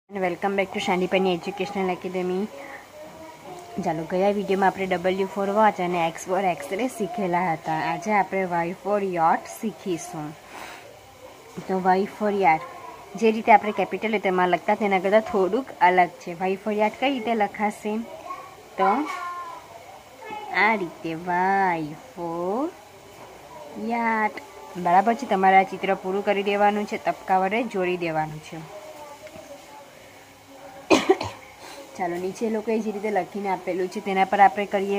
Welcome back to Sandipani educational academy. ચાલો, ગયા વિડીયોમાં આપણે W ફોર વોચ અને X ફોર એક્સરે શીખેલા હતા। આજે આપણે Y ફોર યાટ શીખીશું। તો Y ફોર યાટ જે રીતે આપણે કેપિટલ લેટરમાં લખતા તેના કરતાં થોડુંક અલગ છે। Y ફોર યાટ કઈ રીતે લખાશે? તો આ રીતે Y ફોર યાટ, બરાબર છે। તમારે આ ચિત્ર પૂરું કરી દેવાનું છે, તબકા વડે જોડી દેવાનું છે। ચાલો, નીચે લોકોએ જે રીતે લખીને આપેલું છે તેના પર આપણે કરીએ।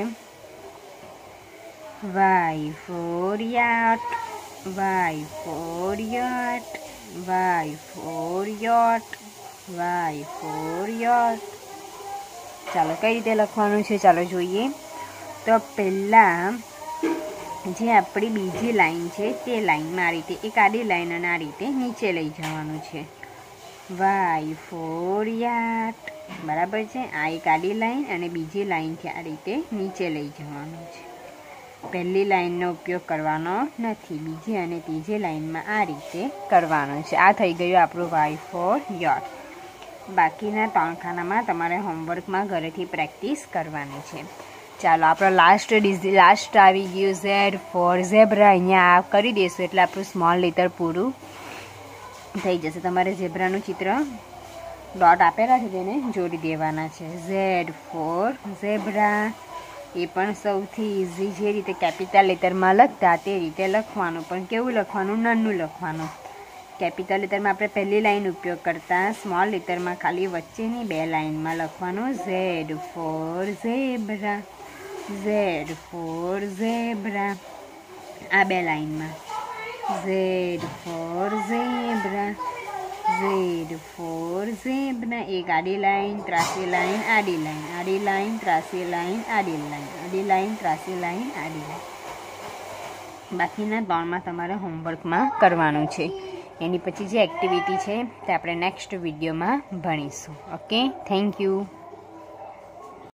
Y for yacht, Y for yacht, Y for yacht, Y for yacht. ચાલો, કઈ રીતે લખવાનું છે ચાલો જોઈએ। તો પહેલાં જે આપણી બીજી લાઈન છે તે લાઈનમાં આ રીતે એક આડી લાઈન અને આ રીતે નીચે લઈ જવાનું છે। Y ફોર યાટ, બરાબર છે। આ એક આડી લાઈન અને બીજી લાઈનથી આ રીતે નીચે લઈ જવાનું છે। પહેલી લાઈનનો ઉપયોગ કરવાનો નથી, બીજી અને ત્રીજી લાઈનમાં આ રીતે કરવાનું છે। આ થઈ ગયું આપણું Y ફોર યાટ। બાકીના 3 ખાનામાં તમારે હોમવર્કમાં ઘરેથી પ્રેક્ટિસ કરવાની છે। ચાલો, આપણો લાસ્ટ આવી ગયું Z ફોર ઝેબ્રા। અહીંયા કરી દઈશું એટલે આપણું સ્મોલ લેટર પૂરું થઈ જશે। તમારે ઝેબ્રાનું ચિત્ર ડોટ આપેલા છે તેને જોડી દેવાના છે। Z ફોર ઝેબ્રા, એ પણ સૌથી ઇઝી, જે રીતે કેપિટલ લેટરમાં લખતા તે રીતે લખવાનું, પણ કેવું લખવાનું? નાનું લખવાનું। કેપિટલ લેટરમાં આપણે પહેલી લાઈન ઉપયોગ કરતા, સ્મોલ લેટરમાં ખાલી વચ્ચેની 2 લાઈનમાં લખવાનું। Z for zebra, Z for zebra, આ 2 લાઈનમાં Z for zebra, Z for zebra, એક આડી લાઈન, ત્રાસી લાઈન, આડી લાઈન, આડી લાઈન, ત્રાસી લાઈન, આડી લાઈન, આડી લાઈન, ત્રાસી લાઈન, આડી લાઈન। બાકીના 3માં તમારે હોમવર્કમાં કરવાનું છે। એની પછી જે એક્ટિવિટી છે તે આપણે નેક્સ્ટ વિડીયોમાં ભણીશું। Okay, thank you.